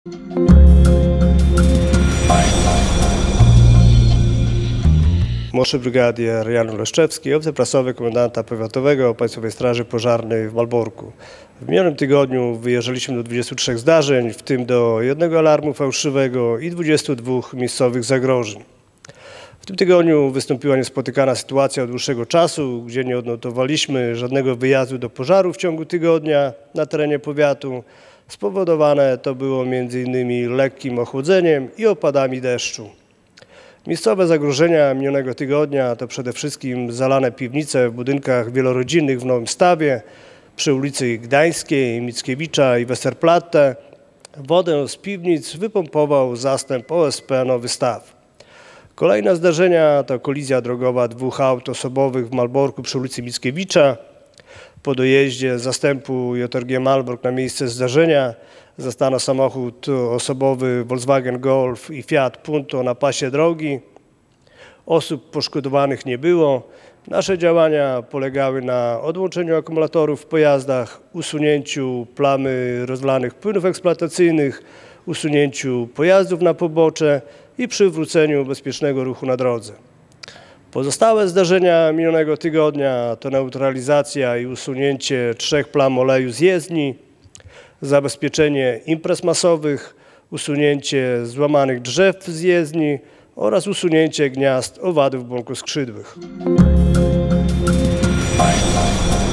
Młodszy brygadier Jan Leszczewski, obcy prasowy komendanta powiatowego Państwowej Straży Pożarnej w Malborku. W minionym tygodniu wyjeżdżaliśmy do 23 zdarzeń, w tym do 1 alarmu fałszywego i 22 miejscowych zagrożeń. W tym tygodniu wystąpiła niespotykana sytuacja od dłuższego czasu, gdzie nie odnotowaliśmy żadnego wyjazdu do pożaru w ciągu tygodnia na terenie powiatu. Spowodowane to było m.in. lekkim ochłodzeniem i opadami deszczu. Miejscowe zagrożenia minionego tygodnia to przede wszystkim zalane piwnice w budynkach wielorodzinnych w Nowym Stawie, przy ulicy Gdańskiej, Mickiewicza i Westerplatte. Wodę z piwnic wypompował zastęp OSP Nowy Staw. Kolejne zdarzenia to kolizja drogowa 2 aut osobowych w Malborku przy ulicy Mickiewicza. Po dojeździe zastępu JRG Malbork na miejsce zdarzenia zastano samochód osobowy Volkswagen Golf i Fiat Punto na pasie drogi. Osób poszkodowanych nie było. Nasze działania polegały na odłączeniu akumulatorów w pojazdach, usunięciu plamy rozlanych płynów eksploatacyjnych, usunięciu pojazdów na pobocze i przywróceniu bezpiecznego ruchu na drodze. Pozostałe zdarzenia minionego tygodnia to neutralizacja i usunięcie 3 plam oleju z jezdni, zabezpieczenie imprez masowych, usunięcie złamanych drzew z jezdni oraz usunięcie gniazd owadów błonkoskrzydłych.